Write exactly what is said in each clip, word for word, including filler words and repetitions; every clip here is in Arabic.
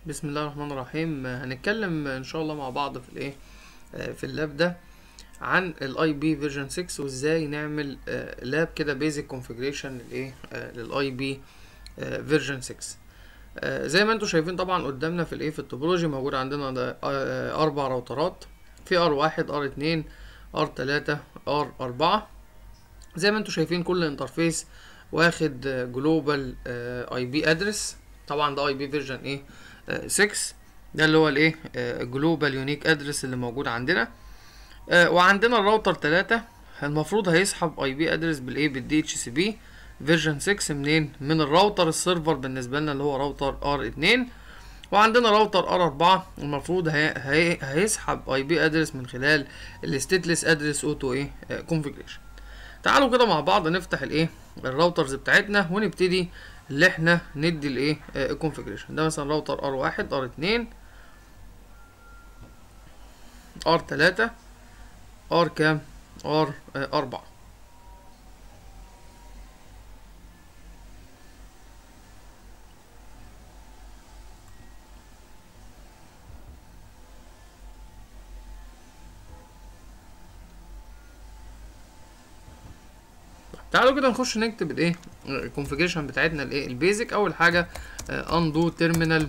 بسم الله الرحمن الرحيم. هنتكلم ان شاء الله مع بعض في الايه في اللاب ده عن الاي بي فيرجن ستة وازاي نعمل لاب كده بيزك كونفيجريشن للايه للاي بي فيرجن ستة. زي ما انتم شايفين طبعا قدامنا في الايه في التوبولوجي موجود عندنا ده اربع راوترات، في ار واحد ار اتنين ار تلاتة ار اربعة. زي ما انتم شايفين كل انترفيس واخد جلوبال اي بي ادرس. طبعا ده اي بي فيرجن ايه ستة، ده اللي هو الايه جلوبال يونيك ادرس اللي موجود عندنا. آه وعندنا الراوتر تلاتة المفروض هيسحب اي بي ادرس بالايه بالدي اتش سي بي فيرجن ستة منين؟ من الراوتر السيرفر بالنسبه لنا اللي هو راوتر ار اتنين. وعندنا راوتر ار اربعة المفروض هي هي هيسحب اي بي ادرس من خلال الستيتلس ادرس اوتو ايه كونفيجريشن. تعالوا كده مع بعض نفتح الايه الراوترز بتاعتنا ونبتدي اللي احنا ندي الايه الكونفيجريشن. ده مثلا راوتر ار واحد ار اتنين ار تلاتة ار كام ار اربعة. تعالوا كده نخش نكتب الايه الكونفيجريشن بتاعتنا الايه البيزك. اول حاجه اندو تيرمينال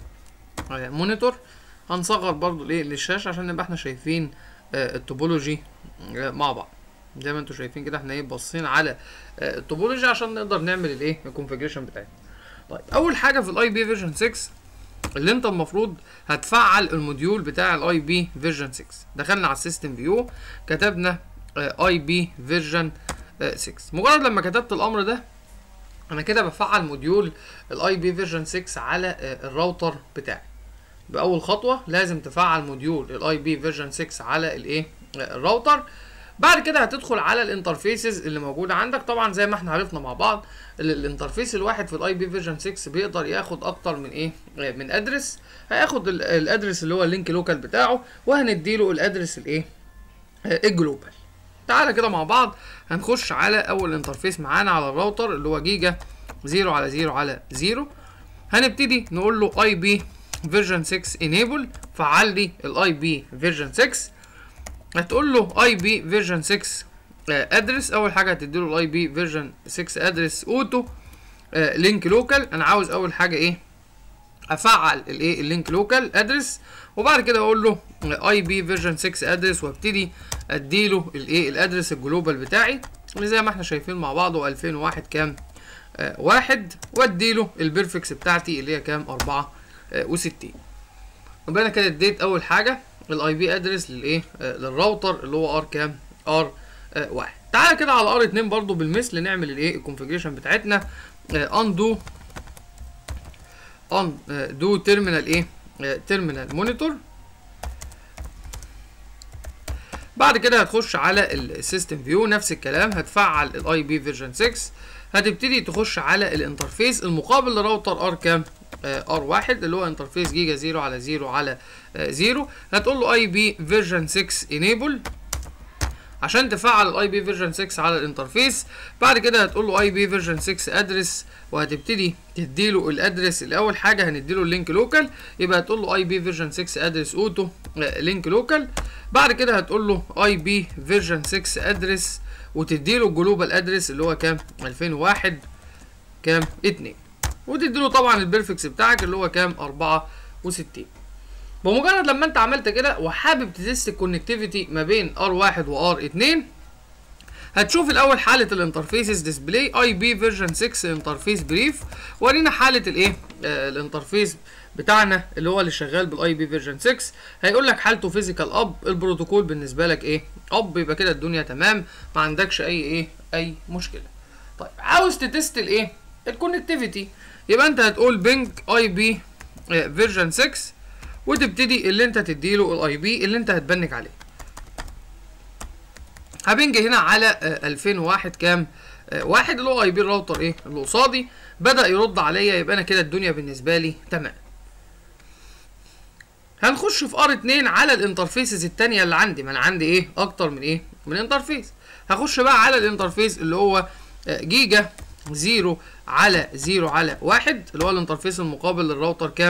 مونيتور. هنصغر برضو الايه للشاشه عشان نبقى احنا شايفين التوبولوجي مع بعض. زي ما انتم شايفين كده احنا ايه باصين على التوبولوجي عشان نقدر نعمل الايه الكونفيجريشن بتاعتنا. طيب اول حاجه في الاي بي فيرجن ستة اللي انت المفروض هتفعل الموديول بتاع الاي بي فيرجن ستة. دخلنا على السيستم فيو كتبنا اي بي فيرجن ستة. مجرد لما كتبت الامر ده انا كده بفعل موديول الاي بي فيرجن ستة على الراوتر بتاعي. باول خطوه لازم تفعل موديول الاي بي فيرجن ستة على الايه الراوتر. بعد كده هتدخل على الانترفيسز اللي موجوده عندك. طبعا زي ما احنا عرفنا مع بعض الانترفيس الواحد في الاي بي فيرجن ستة بيقدر ياخد اكتر من ايه من ادرس. هياخد الادرس اللي هو اللينك لوكال بتاعه وهنديله الادرس الايه الجلوبال. تعالى كده مع بعض هنخش على اول انترفيس معانا على الراوتر اللي هو جيجا صفر على صفر على صفر. هنبتدي نقول له اي بي فيرجن ستة انيبل، فعل لي الاي بي فيرجن ستة. هتقول له اي بي فيرجن ستة ادرس. اول حاجه هتديله الاي بي فيرجن ستة ادرس اوتو لينك لوكال. انا عاوز اول حاجه ايه افعل الايه اللينك لوكال ادرس، وبعد كده اقول له اي بي فيرجن ستة ادرس وابتدي اديله الايه الادرس الجلوبال بتاعي اللي زي ما احنا شايفين مع بعض هو الفين وواحد كام آه واحد، واديله البرفكس بتاعتي اللي هي كام اربعة وستين. يبقى انا كده اديت اول حاجه الاي بي ادرس للايه آه للراوتر اللي هو ار كام ار آه واحد. تعالى كده على ار اتنين برضو بالمثل نعمل الايه الكونفيجريشن بتاعتنا. اندو ان دو تيرمينال ايه تيرمينال مونيتور. بعد كده هتخش على السيستم فيو نفس الكلام، هتفعل الاي بي فيرجن ستة. هتبتدي تخش على الانترفيس المقابل لراوتر ار كام ار واحد اللي هو انترفيس جيجا صفر على صفر على صفر. هتقول له اي بي فيرجن ستة انيبل عشان تفعل الاي بي فيرجن ستة على الانترفيس. بعد كده هتقول له اي بي فيرجن ستة ادرس وهتبتدي تديله الادرس. الاول حاجه هنديله اللينك لوكال، يبقى هتقول له اي بي فيرجن ستة ادرس اوتو لينك لوكال. بعد كده هتقول له اي بي فيرجن ستة ادرس وتديله الجلوبال ادرس اللي هو كام الفين وواحد كام اتنين، وتديله طبعا البرفكس بتاعك اللي هو كام اربعة وستين. بمجرد لما انت عملت كده وحابب تتست الكونكتيفيتي ما بين ار واحد وار اتنين هتشوف الاول حاله الانترفيسز ديسبلاي اي بي فيرجن ستة انترفيس بريف. ورينا حاله الايه آه الانترفيس بتاعنا اللي هو اللي شغال بالاي بي فيرجن ستة. هيقول لك حالته فيزيكال اب، البروتوكول بالنسبه لك ايه اب، يبقى كده الدنيا تمام ما عندكش اي ايه اي مشكله. طيب عاوز تتست الايه الكونكتيفيتي، يبقى انت هتقول بينج اي بي فيرجن ستة وتبتدي اللي انت تديله الاي بي اللي انت هتبنك عليه. هبنج هنا على الفين وواحد كام واحد اللي هو اي بي الراوتر ايه اللي قصادي. بدا يرد عليا، يبقى انا كده الدنيا بالنسبه لي تمام. هنخش في ار اتنين على الانترفيسز الثانيه اللي عندي، ما انا عندي ايه اكتر من ايه من انترفيس. هخش بقى على الانترفيس اللي هو جيجا صفر على صفر على واحد اللي هو الانترفيس المقابل للراوتر كام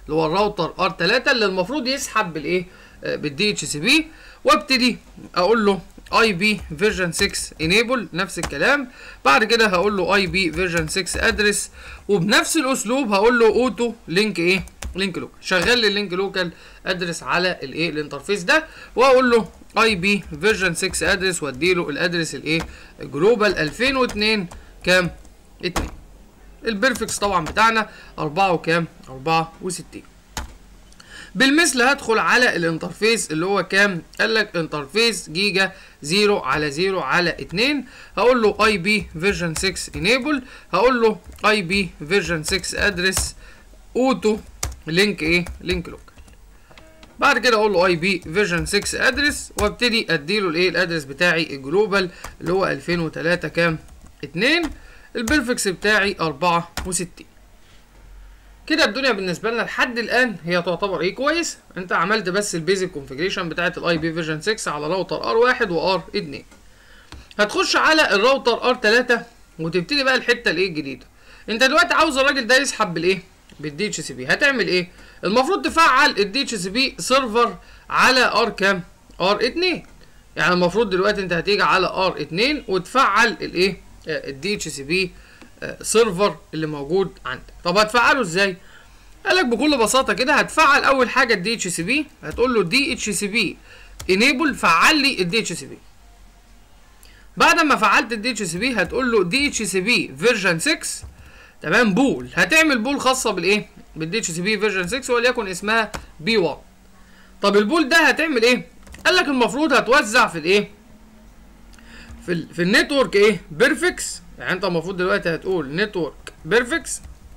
اللي هو الراوتر ار ثلاثة اللي المفروض يسحب بالايه بالدي اتش سي بي، وابتدي اقول له اي بي فيرجن ستة انيبل نفس الكلام. بعد كده هقول له اي بي فيرجن ستة ادرس، وبنفس الاسلوب هقول له اوتو لينك ايه لينك لوكال، شغل لي اللينك لوكال ادرس على الايه الانترفيس ده، واقول له اي بي فيرجن ستة ادرس وادي له الادرس الايه جلوبال ألفين واثنين كام اتنين. البرفكس طبعا بتاعنا أربعة وكام أربعة وستين. بالمثل هدخل على الانترفيس اللي هو كام، قال لك انترفيس جيجا صفر على صفر على اتنين، هقول له اي بي فيرجن ستة انيبل، هقول له اي بي فيرجن ستة ادرس اوتو لينك ايه لينك لوكال. بعد كده اقول له اي بي فيرجن ستة ادرس، وابتدي اديله الايه الادرس بتاعي الجلوبال اللي هو ألفين وتلاتة كام اتنين. البرفكس بتاعي أربعة وستين. كده الدنيا بالنسبه لنا لحد الان هي تعتبر ايه كويس. انت عملت بس البيزك كونفيجريشن بتاعت الاي بي فيرجن ستة على راوتر ار واحد وار اتنين. هتخش على الراوتر ار ثلاثة وتبتدي بقى الحته الايه الجديده. انت دلوقتي عاوز الراجل ده يسحب بالايه بالدي اتش سي بي. هتعمل ايه؟ المفروض تفعل الدي اتش سي بي سيرفر على ار كام ار اتنين. يعني المفروض دلوقتي انت هتيجي على ار اتنين وتفعل الايه الدي اتش سي بي سيرفر اللي موجود عندك. طب هتفعله ازاي؟ قالك بكل بساطه كده هتفعل اول حاجه الدي اتش سي بي، هتقول له دي اتش سي بي انيبل فعل لي الدي اتش سي بي. بعد ما فعلت الدي اتش سي بي هتقول له دي اتش سي بي فيرجن ستة تمام بول، هتعمل بول خاصه بالايه بالدي اتش سي بي فيرجن ستة وليكن اسمها بي واحد. طب البول ده هتعمل ايه؟ قالك المفروض هتوزع في الايه في ال في النتورك ايه بيرفكس. يعني انت المفروض دلوقتي هتقول نتورك بيرفكس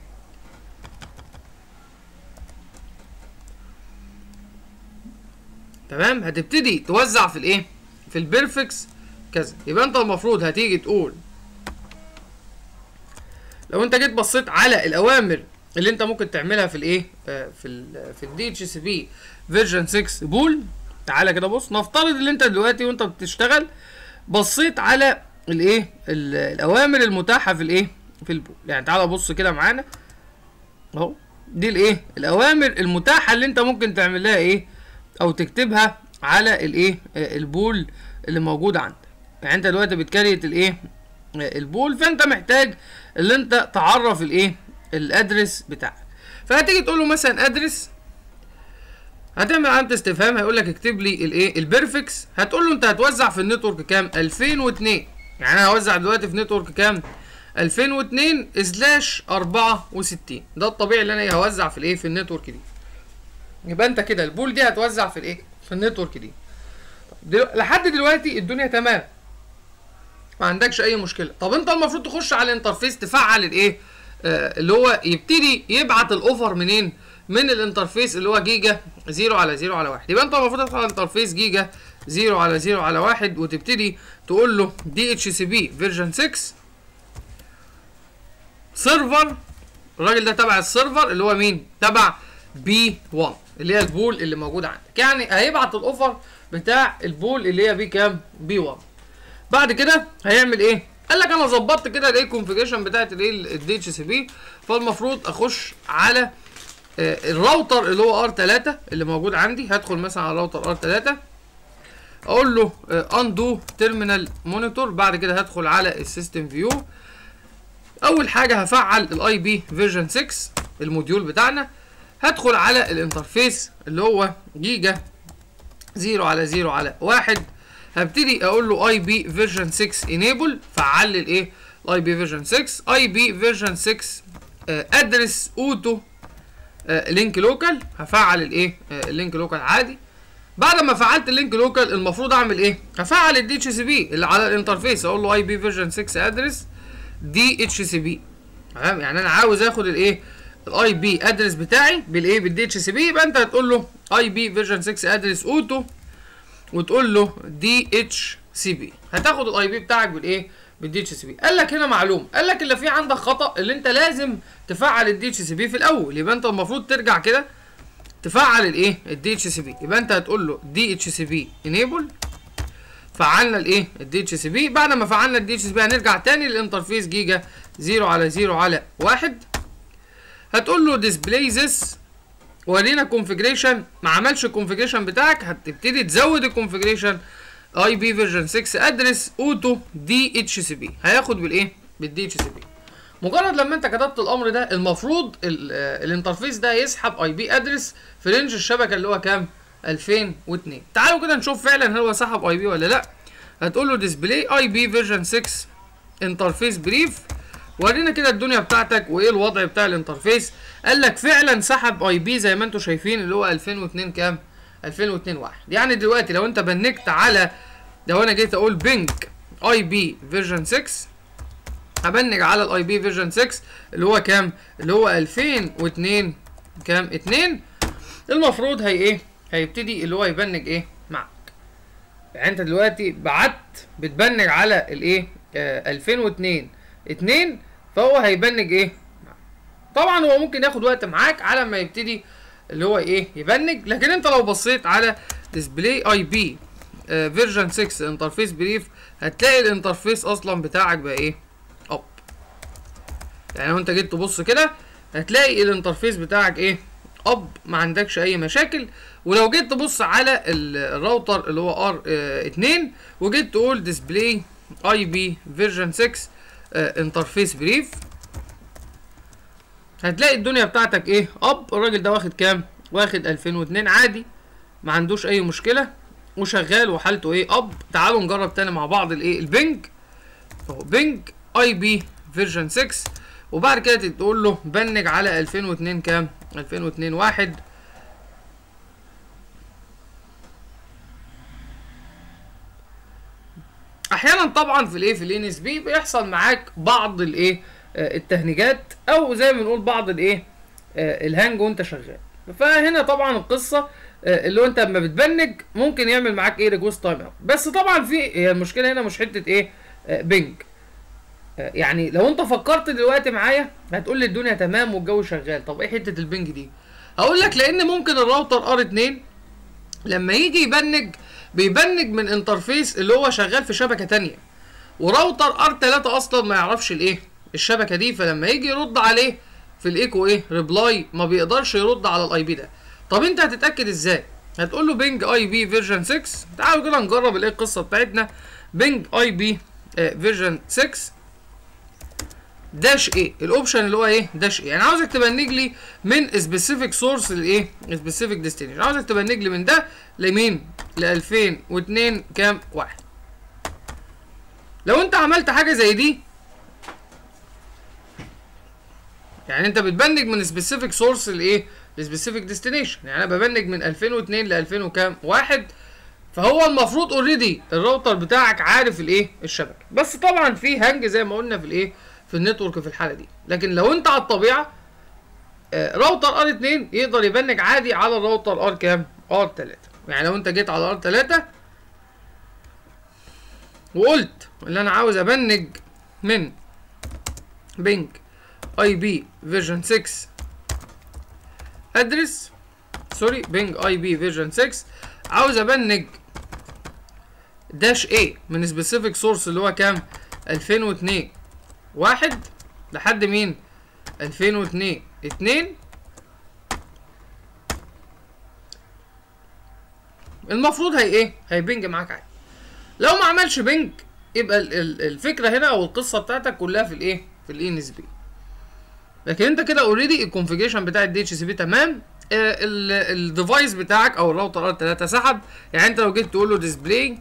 تمام، هتبتدي توزع في الايه في البيرفكس كذا. يبقى انت المفروض هتيجي تقول لو انت جيت بصيت على الاوامر اللي انت ممكن تعملها في الايه آه في ال في الدي اتش سي بي فيرجن ستة بول. تعالى كده بص، نفترض ان انت دلوقتي وانت بتشتغل بصيت على الايه الاوامر المتاحه في الايه في البول. يعني تعالى بص كده معانا اهو، دي الايه الاوامر المتاحه اللي انت ممكن تعمل لها ايه او تكتبها على الايه البول اللي موجود عندك. يعني انت دلوقتي بتكريت الايه البول، فانت محتاج اللي انت تعرف الايه الادرس بتاعك. فهتيجي تقول له مثلا ادرس، هتعمل علامه استفهام، هيقول لك اكتب لي الايه البرفكس. هتقول له انت هتوزع في النتورك كام ألفين واثنين. يعني انا هوزع دلوقتي في نتورك كام ألفين واثنين سلاش أربعة وستين. ده الطبيعي اللي انا هوزع في الايه في النتورك دي. يبقى انت كده البول دي هتوزع في الايه في النتورك دي. دلو... لحد دلوقتي الدنيا تمام، ما عندكش اي مشكله. طب انت المفروض تخش على الانترفيس تفعل الايه آه اللي هو يبتدي يبعت الاوفر منين من الانترفيس اللي هو جيجا صفر على صفر على واحد. يبقى انت المفروض تدخل على الانترفيس جيجا صفر على صفر على واحد وتبتدي تقول له دي اتش سي بي فيرجن ستة سيرفر. الراجل ده تبع السيرفر اللي هو مين؟ تبع بي واحد اللي هي البول اللي موجود عندك. يعني هيبعت الاوفر بتاع البول اللي هي بي كام؟ بي واحد. بعد كده هيعمل ايه؟ قال لك انا ظبطت كده الايه الكونفيجريشن بتاعت الايه الدي اتش سي بي، فالمفروض اخش على آه الراوتر اللي هو ار ثلاثة اللي موجود عندي. هدخل مثلا على الراوتر ار ثلاثة اقول له اندو تيرمينال مونيتور. بعد كده هدخل على السيستم فيو. اول حاجه هفعل الاي بي فيرجن ستة الموديول بتاعنا. هدخل على الانترفيس اللي هو جيجا صفر على صفر على واحد. هبتدي اقول له اي بي فيرجن ستة انيبل فعل لي الايه الاي بي فيرجن ستة. اي بي فيرجن ستة ادرس اوتو لينك لوكال، هفعل الايه اللينك لوكال عادي. بعد ما فعلت اللينك لوكال المفروض اعمل ايه؟ هفعل الدي اتش سي بي اللي على الانترفيس. اقول له اي بي فيرجن ستة ادرس دي اتش سي بي. تمام، يعني انا عاوز اخد الايه الاي بي ادرس بتاعي بالايه بالدي اتش سي بي. يبقى انت هتقول له اي بي فيرجن ستة ادرس اوتو وتقول له دي اتش سي بي. هتاخد الاي بي بتاعك بالايه بالدي اتش سي بي. قال لك هنا معلومه، قال لك اللي في عندك خطا اللي انت لازم تفعل الدي اتش سي بي في الاول. يبقى انت المفروض ترجع كده تفعل الايه الدي اتش سي بي. يبقى انت هتقول له دي اتش سي بي انيبل، فعلنا الايه الدي اتش سي بي. بعد ما فعلنا الدي اتش سي بي هنرجع تاني للانترفيس جيجا صفر على صفر على واحد. هتقول له display this ورينا الكونفيجريشن، ما عملش الكونفيجريشن بتاعك هتبتدي تزود الكونفيجريشن اي بي فيرجن ستة ادرس اوتو دي اتش سي بي، هياخد بالايه؟ بالدي اتش سي بي. مجرد لما انت كتبت الامر ده المفروض الانترفيس ده يسحب اي بي ادرس في رينج الشبكه اللي هو كام؟ ألفين واثنين. تعالوا كده نشوف فعلا هل هو سحب اي بي ولا لا. هتقول له ديسبلاي اي بي فيرجن ستة انترفيس بريف، ورينا كده الدنيا بتاعتك وايه الوضع بتاع الانترفيس. قال لك فعلا سحب اي بي زي ما انتم شايفين اللي هو ألفين واثنين كام؟ ألفين واثنين واحد. يعني دلوقتي لو انت بنكت على، لو انا جيت اقول بينج اي بي فيرجن ستة، هبنج على الاي بي فيرجن ستة اللي هو كام؟ اللي هو ألفين واثنين كام؟ اتنين. المفروض هي ايه؟ هيبتدي اللي هو يبنج ايه معاك. يعني انت دلوقتي بعت بتبنج على الايه؟ آه ألفين واثنين اتنين، فهو هيبنج ايه؟ طبعا هو ممكن ياخد وقت معاك على ما يبتدي اللي هو ايه؟ يبنج. لكن انت لو بصيت على ديسبلاي اي بي فيرجن ستة انترفيس بريف، هتلاقي الانترفيس اصلا بتاعك بقى ايه؟ اب. يعني لو انت جيت تبص كده هتلاقي الانترفيس بتاعك ايه؟ اب، ما عندكش اي مشاكل. ولو جيت تبص على الراوتر اللي هو ار اتنين وجيت تقول ديسبلاي اي بي فيرجن ستة انترفيس بريف، هتلاقي الدنيا بتاعتك ايه؟ اب. الراجل ده واخد كام؟ واخد ألفين واثنين عادي، ما عندوش اي مشكله وشغال وحالته ايه؟ اب. تعالوا نجرب تاني مع بعض الايه؟ البنج اهو، بنج اي بي فيرجن ستة، وبعد كده تقول له بنج على ألفين واثنين كام؟ ألفين واثنين واحد. احيانا طبعا في الايه؟ في الان اس بي بيحصل معاك بعض الايه؟ آه التهنيجات، او زي ما بنقول بعض الايه؟ آه الهانج وانت شغال. فهنا طبعا القصه آه اللي هو انت لما بتبنج ممكن يعمل معاك ايه؟ ريكوست تايم اوت. بس طبعا في هي المشكله هنا مش حته ايه؟ آه بنج. آه يعني لو انت فكرت دلوقتي معايا هتقول لي الدنيا تمام والجو شغال، طب ايه حته البنج دي؟ هقول لك لان ممكن الراوتر ار اتنين لما يجي يبنج بيبنج من انترفيس اللي هو شغال في شبكه تانية، وراوتر ار ثلاثة اصلا ما يعرفش الايه؟ الشبكه دي. فلما يجي يرد عليه في الايكو ايه؟ ريبلاي، ما بيقدرش يرد على الاي بي ده. طب انت هتتاكد ازاي؟ هتقول له بينج اي بي فيرجن ستة. تعالوا كده نجرب الايه القصه بتاعتنا. بينج اي بي فيرجن ستة داش ايه؟ الاوبشن اللي هو ايه؟ داش ايه. يعني عاوزك تبنج لي من سبيسيفيك سورس لايه؟ سبيسيفيك ديستنيشن. عاوزك تبنج لي من ده لمين؟ ل ألفين واثنين كام؟ واحد. لو انت عملت حاجه زي دي، يعني انت بتبنج من سبيسيفيك سورس لايه؟ لسبيسيفيك ديستنيشن. يعني انا ببنج من ألفين واثنين ل ألفين وكام؟ واحد. فهو المفروض اوريدي الراوتر بتاعك عارف الايه؟ الشبكه. بس طبعا في هنج زي ما قلنا في الايه؟ في النتورك في الحاله دي. لكن لو انت على الطبيعه آه راوتر ار اتنين يقدر يبنج عادي على الراوتر ار كام؟ ار ثلاثة. يعني لو انت جيت على ار ثلاثة وقلت اللي انا عاوز ابنج من بينج اي بي فيرجن ستة ادرس، سوري بينج اي بي فيرجن ستة، عاوز ابنج داش ايه من سبيسيفيك سورس اللي هو كام؟ ألفين واثنين واحد لحد مين؟ ألفين واثنين اتنين. المفروض هي ايه؟ هيبنج معاك عادي. لو ما عملش بنج يبقى الفكره هنا او القصه بتاعتك كلها في الايه؟ في الان اس بي. لكن انت كده اوريدي الكونفيجريشن بتاع الدي اتش سي بي تمام. الديفايس بتاعك او الراوتر ار ثلاثة سحب. يعني انت لو جيت تقول له ديسبلاي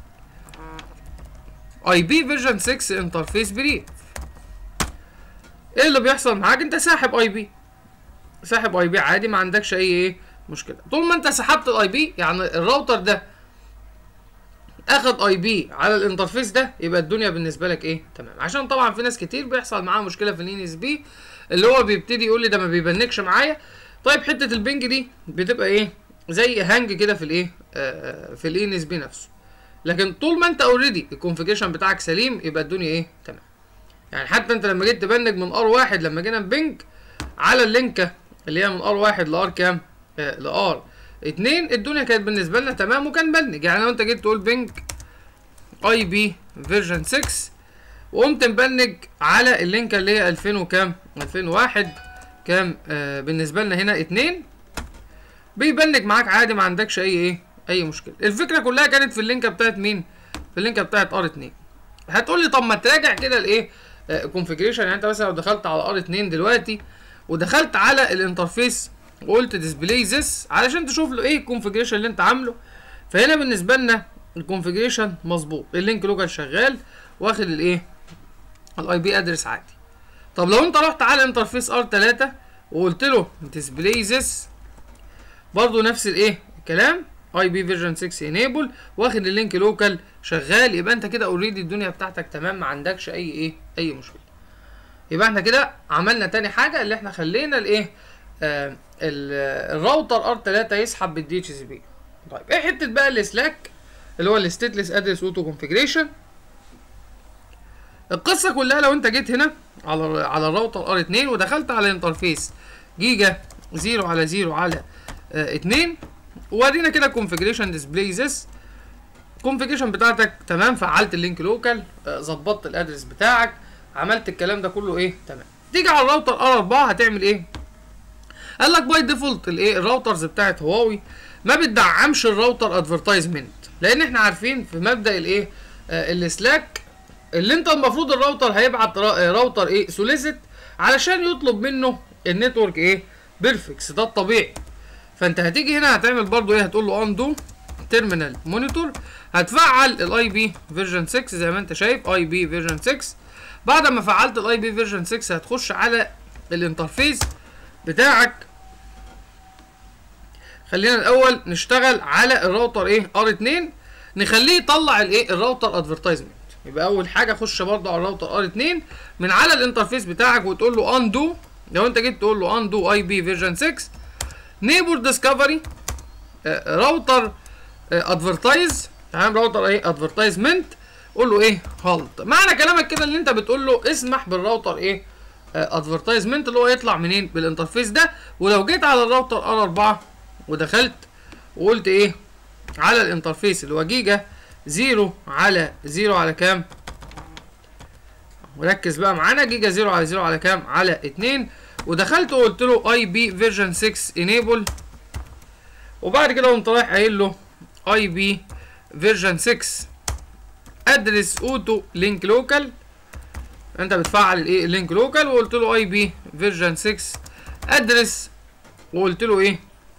اي بي فيرجن ستة انترفيس بريف، ايه اللي بيحصل معاك؟ انت ساحب اي بي، ساحب اي بي عادي، ما عندكش اي ايه مشكله. طول ما انت سحبت الاي بي، يعني الراوتر ده اخد اي بي على الانترفيس ده، يبقى الدنيا بالنسبه لك ايه؟ تمام. عشان طبعا في ناس كتير بيحصل معاها مشكله في الان اس بي اللي هو بيبتدي يقول لي ده ما بيبنكش معايا. طيب حته البنج دي بتبقى ايه؟ زي هانج كده في الايه؟ آه في الان اس بي نفسه. لكن طول ما انت اوريدي الكونفيجريشن بتاعك سليم يبقى الدنيا ايه؟ تمام. يعني حتى انت لما جيت تبنج من ار واحد، لما جينا نبنج على اللينكه اللي هي من ار واحد لار كام؟ آه لار اتنين، الدنيا كانت بالنسبه لنا تمام وكان بنج. يعني لو انت جيت تقول بنج اي بي فيرجن ستة وقمت مبنج على اللينكه اللي هي ألفين وكام؟ ألفين وواحد كام؟ آه بالنسبه لنا هنا اتنين. بيبنج معاك عادي، ما عندكش اي ايه اي مشكله. الفكره كلها كانت في اللينكه بتاعت مين؟ في اللينكه بتاعت ار اتنين. هتقول لي طب ما تراجع كده الايه كونفيجريشن. يعني انت مثلا لو دخلت على ار اتنين دلوقتي ودخلت على الانترفيس وقلت ديسبلاي ذس علشان تشوف له ايه الكونفيجريشن اللي انت عامله، فهنا بالنسبه لنا الكونفيجريشن مظبوط، اللينك لوكال شغال واخد الايه الاي بي ادرس عادي. طب لو انت رحت على انترفيس ار تلاتة وقلت له ديسبلاي ذس برضه نفس الايه الكلام، اي بي فيرجن ستة انيبل واخد اللينك لوكال شغال، يبقى انت كده اوريدي الدنيا بتاعتك تمام، ما عندكش اي ايه اي مشكله. يبقى احنا كده عملنا تاني حاجه اللي احنا خلينا الايه آه الراوتر ار تلاتة يسحب بالدي اتش سي بي. طيب ايه حته بقى السلاك اللي هو الستيتلس ادرس اوتو كونفيجريشن؟ القصه كلها لو انت جيت هنا على على الراوتر ار اتنين ودخلت على الانترفيس جيجا صفر على صفر على اه اتنين وادينا كده كونفيجريشن ديسبلاي ذس، الكونفيجريشن بتاعتك تمام، فعلت اللينك لوكال، ظبطت اه الادرس بتاعك، عملت الكلام ده كله ايه تمام. تيجي على الراوتر ار اربعة هتعمل ايه؟ قال لك باي ديفولت الايه الراوترز بتاعت هواوي ما بتدعمش الراوتر ادفرتايزمنت، لان احنا عارفين في مبدا الايه آه السلاك اللي انت المفروض الراوتر هيبعت راوتر ايه سوليسيت علشان يطلب منه النتورك ايه بيرفكس، ده الطبيعي. فانت هتيجي هنا هتعمل برضو ايه، هتقول له اندو تيرمينال مونيتور، هتفعل الاي بي فيرجن ستة زي ما انت شايف اي بي فيرجن ستة. بعد ما فعلت الاي بي فيرجن ستة هتخش على الانترفيس بتاعك. خلينا الاول نشتغل على الراوتر ايه ار اتنين، نخليه يطلع الايه الراوتر ادفرتايزمنت. يبقى اول حاجه خش برضه على الراوتر ار اتنين من على الانترفيس بتاعك وتقول له اندو. لو انت جيت تقول له اندو اي بي فيرجن ستة نيبور ديسكفري راوتر ادفرتايز، تمام، راوتر ايه ادفرتايزمنت، قول له ايه هالت. معنى كلامك كده اللي انت بتقول له اسمح بالراوتر ايه ادفرتايزمنت اللي هو يطلع منين بالانترفيس ده. ولو جيت على الراوتر ار اربعة ودخلت وقلت ايه على الانترفيس اللي هو جيجا صفر على صفر على كام، وركز بقى معانا، جيجا صفر على صفر على كام على اتنين، ودخلت وقلت له اي بي فيرجن ستة انيبل، وبعد كده قمت رايح قايل له اي بي فيرجن ستة ادرس اوتو لينك لوكال. انت بتفعل الايه اللينك لوكال وقلت له اي بي فيرجن ستة ادرس وقلت له ايه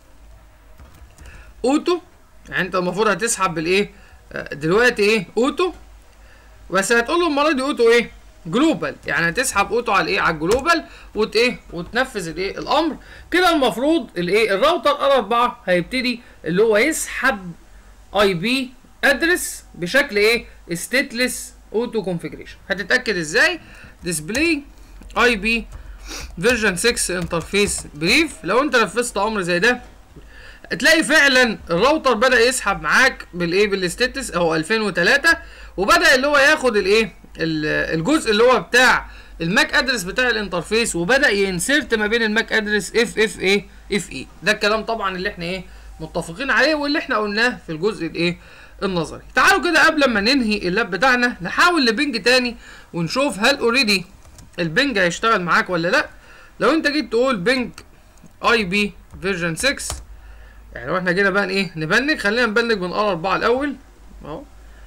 اوتو. يعني انت المفروض هتسحب بالايه دلوقتي ايه اوتو، بس هتقول له المره دي اوتو ايه جلوبال، يعني هتسحب اوتو على الايه على الجلوبال وت ايه وتنفذ الايه الامر كده. المفروض الايه الراوتر ار اربعة هيبتدي اللي هو يسحب اي بي ادرس بشكل ايه ستيتلس اوتو كونفيجريشن. هتتاكد ازاي؟ ديسبلاي اي بي فيرجن ستة انترفيس بريف. لو انت نفذت امر زي ده تلاقي فعلا الراوتر بدا يسحب معاك بالايه بالستاتس اهو الفين وتلاتة، وبدا اللي هو ياخد الايه الجزء اللي هو بتاع الماك ادرس بتاع الانترفيس، وبدا ينسرت ما بين الماك ادرس اف اف ايه اف اي. ده الكلام طبعا اللي احنا ايه متفقين عليه واللي احنا قلناه في الجزء الايه النظري. تعالوا كده قبل ما ننهي اللاب بتاعنا نحاول لبنج تاني ونشوف هل اوريدي البنج هيشتغل معاك ولا لا. لو انت جيت تقول بنج اي بي فيرجن ستة، يعني لو احنا جينا بقى ايه نبنج، خلينا نبنج من ار اربعة الاول اهو.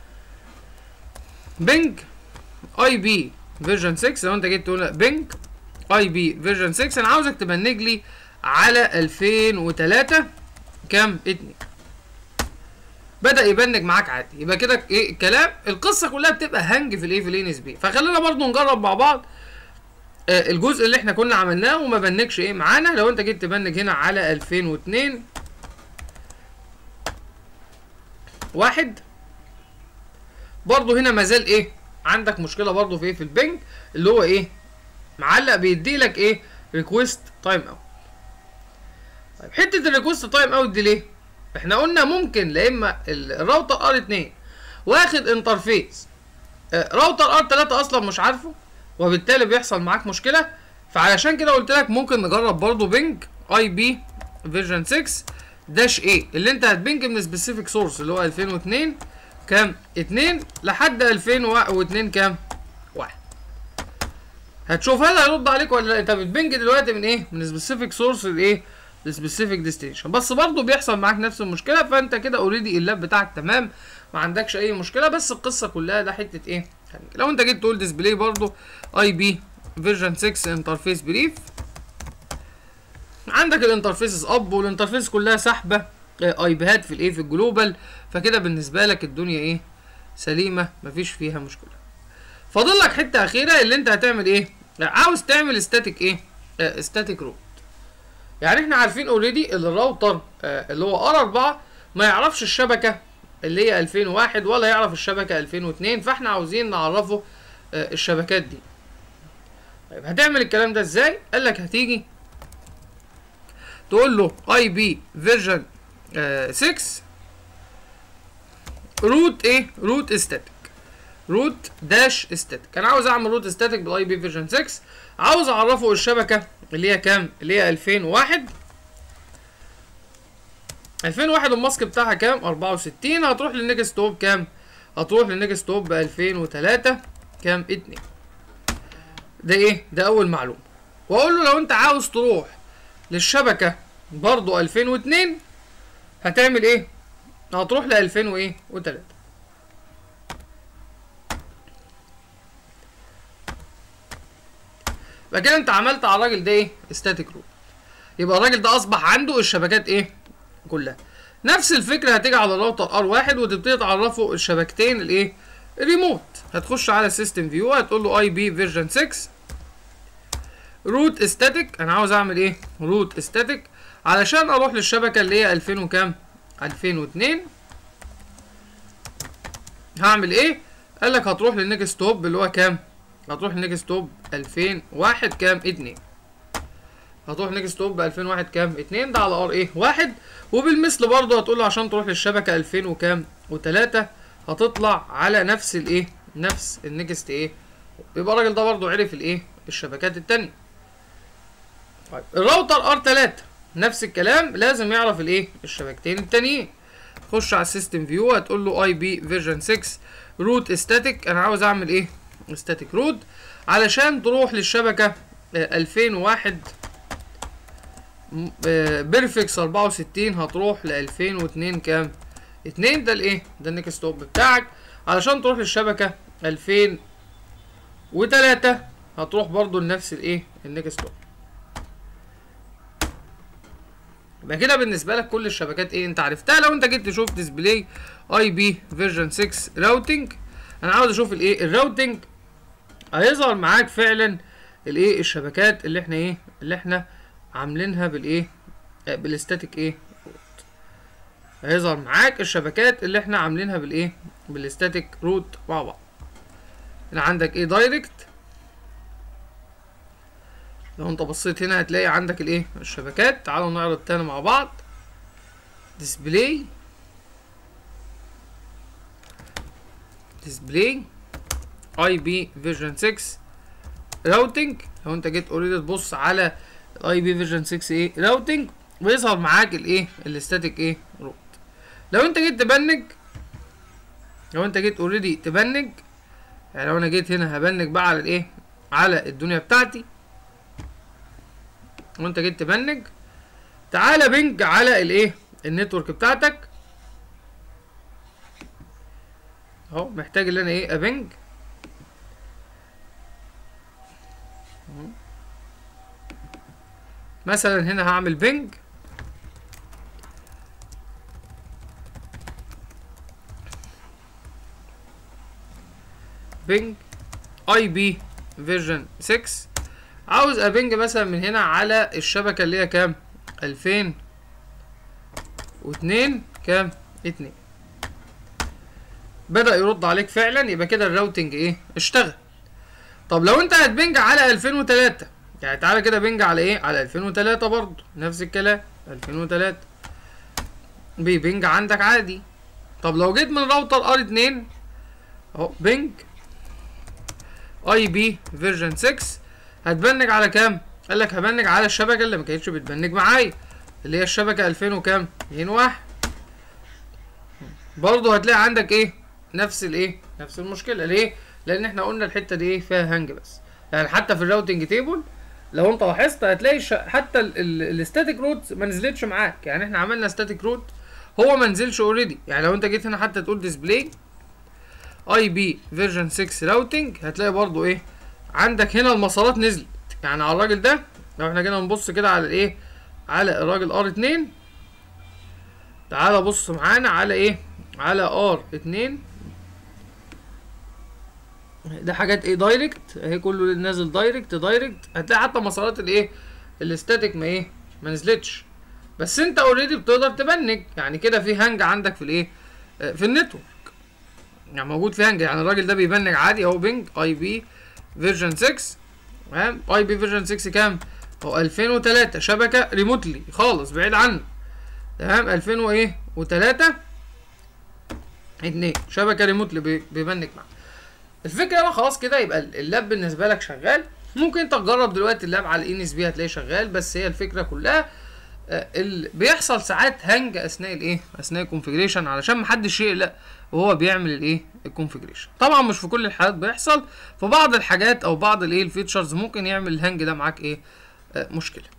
بنج اي بي فيرجن ستة، لو انت جيت تقول بنج اي بي فيرجن ستة، انا عاوزك تبنج لي على الفين وتلاتة كام اتنين. بدا يبنج معاك عادي. يبقى كده ايه الكلام، القصه كلها بتبقى هنج في الايه في الان اس بي. فخلينا برضو نجرب مع بعض آه الجزء اللي احنا كنا عملناه وما بنجش ايه معانا. لو انت جيت تبنج هنا على الفين واتنين واحد، برضو هنا مازال ايه عندك مشكله برضو في ايه في البنج اللي هو ايه معلق بيدي لك ايه ريكويست تايم اوت. طيب حته الريكويست تايم اوت دي ليه؟ احنا قلنا ممكن لا اما الراوتر ار اتنين واخد انترفيس راوتر ار تلاتة اصلا مش عارفه، وبالتالي بيحصل معاك مشكله. فعلشان كده قلت لك ممكن نجرب برضو بنج اي بي فيرجن ستة داش ايه اللي انت هتبنج من سبيسيفيك سورس اللي هو الفين واتنين كام اتنين لحد الفين واتنين كام واحد. هتشوف هل هيرد عليك ولا لا. انت بتبنج دلوقتي من ايه من سبيسيفيك سورس لايه السبيسيفيك ديستنيشن، بس برضه بيحصل معاك نفس المشكله. فانت كده اوريدي اللاب بتاعك تمام، ما عندكش اي مشكله. بس القصه كلها ده حته ايه، لو انت جيت تقول ديسبلاي برضه اي بي فيرجن ستة انترفيس بريف، عندك الانترفيسز اب والانترفيس كلها سحبه اي بيهات في الايه في الجلوبال، فكده بالنسبه لك الدنيا ايه سليمه، مفيش فيها مشكله. فاضل لك حته اخيره اللي انت هتعمل ايه، عاوز تعمل ستاتيك ايه ستاتيك روت. يعني احنا عارفين اوريدي الراوتر آه اللي هو ار أربعة ما يعرفش الشبكه اللي هي ألفين وواحد ولا يعرف الشبكه ألفين واتنين، فاحنا عاوزين نعرفه آه الشبكات دي. طيب هتعمل الكلام ده ازاي؟ قال لك هتيجي تقول له اي بي فيرجن ستة روت ايه روت ستاتيك روت داش ستاتيك. انا عاوز اعمل روت ستاتيك بالاي بي فيرجن ستة، عاوز اعرفه الشبكه اللي هي كام، اللي هي ألفين وواحد. ألفين وواحد الماسك بتاعها كام، أربعة وستين. هتروح للنكست هوب كام، هتروح للنكست هوب ب ألفين وتلاتة كام، اتنين. ده ايه، ده اول معلومه. واقول له لو انت عاوز تروح للشبكه برضو ألفين واتنين هتعمل ايه، هتروح ل ألفين وايه وتلاتة. يبقى كده انت عملت على الراجل ده ايه ستاتيك روت. يبقى الراجل ده اصبح عنده الشبكات ايه كلها. نفس الفكره هتيجي على الراوتر ار واحد وتبتدي تعرفه الشبكتين الايه الريموت. هتخش على السيستم فيو، هتقول له اي بي فيرجن ستة روت ستاتيك. انا عاوز اعمل ايه روت ستاتيك علشان اروح للشبكه اللي هي ألفين وكام، ألفين واتنين. هعمل ايه، قال لك هتروح للنكست هوب اللي هو كام، هتروح للنكست هوب ألفين وواحد كام، اتنين. هتروح نيكست هوب ب ألفين وواحد كام، اتنين. ده على ار ايه واحد. وبالمثل برضه هتقول له عشان تروح للشبكه ألفين وكام وتلاتة هتطلع على نفس الايه نفس النكست ايه. يبقى الراجل ده برضه عرف الايه الشبكات التانيه. طيب الراوتر ار تلاتة نفس الكلام، لازم يعرف الايه الشبكتين التانيين. خش على السيستم فيو، هتقول له اي بي فيرجن ستة روت ستاتيك. انا عاوز اعمل ايه ستاتيك روت علشان تروح للشبكه ألفين وواحد بيرفكس أربعة وستين هتروح ل ألفين واتنين كام، اتنين. ده الايه ده النكست هوب بتاعك. علشان تروح للشبكه ألفين وتلاتة هتروح برضو لنفس الايه النكست هوب. يبقى كده بالنسبه لك كل الشبكات ايه انت عرفتها. لو انت جيت تشوف ديسبلاي اي بي فيرجن ستة راوتنج، انا عاوز اشوف الايه الراوتنج، هيظهر معاك فعلا الايه الشبكات اللي احنا ايه اللي احنا عاملينها بالايه بالستاتيك ايه روت. هيظهر معاك الشبكات اللي احنا عاملينها بالايه بالستاتيك روت مع بعض. هنا عندك ايه دايركت، لو انت بصيت هنا هتلاقي عندك الايه الشبكات. تعالوا نعرض تاني مع بعض. ديسبلاي ديسبلاي اي بي فيرجن ستة راوتنج. لو انت جيت اوريدي تبص على الاي بي فيرجن ستة ايه راوتنج ويظهر معاك الايه الستاتيك ايه روت. لو انت جيت تبنج لو انت جيت اوريدي تبنج يعني لو انا جيت هنا هبنج بقى على الايه على الدنيا بتاعتي، وانت جيت تبنج تعالى بنج على الايه النتورك بتاعتك اهو. محتاج ان انا ايه ابنج مثلا. هنا هعمل بنج بنج اي بي فيرجن ستة. عاوز ابنج مثلا من هنا على الشبكه اللي هي كام ألفين واتنين كام اتنين. بدأ يرد عليك فعلا، يبقى كده الراوتنج ايه اشتغل. طب لو انت هتبنج على ألفين وتلاتة يعني تعالى كده بنج على ايه على ألفين وتلاتة برضو نفس الكلام ألفين وتلاتة بيبنج عندك عادي. طب لو جيت من راوتر ار اتنين اهو بنج اي بي فيرجن ستة هتبنج على كام؟ قال لك هبنج على الشبكه اللي ما كانتش بتبنج معايا اللي هي الشبكه ألفين وكام اتنين واحد. برضو هتلاقي عندك ايه نفس الايه نفس المشكله. ليه؟ لان احنا قلنا الحته دي ايه فيها هانج بس. يعني حتى في الراوتنج تيبل لو انت لاحظت هتلاقي ش... حتى الستاتيك روت ما نزلتش معاك. يعني احنا عملنا ستاتيك روت هو ما نزلش اوريدي. يعني لو انت جيت هنا حتى تقول ديسبلاي اي بي فيرجن ستة راوتنج هتلاقي برضو ايه عندك هنا المسارات نزلت. يعني على الراجل ده لو احنا جينا نبص كده على الايه على الراجل ار اتنين، تعالى بص معانا على ايه على ار اتنين، ده حاجات ايه دايركت اهي كله نازل دايركت دايركت. هتلاقي حتى مسارات الايه الاستاتيك ما ايه ما نزلتش، بس انت اوريدي بتقدر تبنج. يعني كده في هانج عندك في الايه في النتورك، يعني موجود في هانج. يعني الراجل ده بيبنج عادي اهو بنج اي بي فيرجن ستة تمام. اي بي فيرجن ستة كام هو ألفين وتلاتة شبكه ريموتلي خالص بعيد عنه تمام. ألفين وايه وتلاتة اتنين شبكه ريموتلي بيبنج معاه. الفكره بقى خلاص كده يبقى اللاب بالنسبه لك شغال. ممكن انت تجرب دلوقتي اللاب على الان اس بي هتلاقيه شغال، بس هي الفكره كلها اللي بيحصل ساعات هانج اثناء الايه اثناء الكونفيجريشن، علشان محدش يقلق وهو بيعمل الايه الكونفيجريشن. طبعا مش في كل الحالات بيحصل، في بعض الحاجات او بعض الايه الفيتشرز ممكن يعمل الهانج ده معاك ايه آه مشكله.